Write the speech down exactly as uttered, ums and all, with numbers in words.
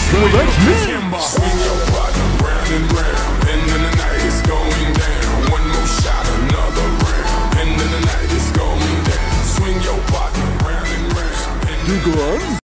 Well, that's me. Swing your partner round and round, and then the night is going down. One more shot, another round, and then the night is going down. Swing your partner round and round. Do you go on?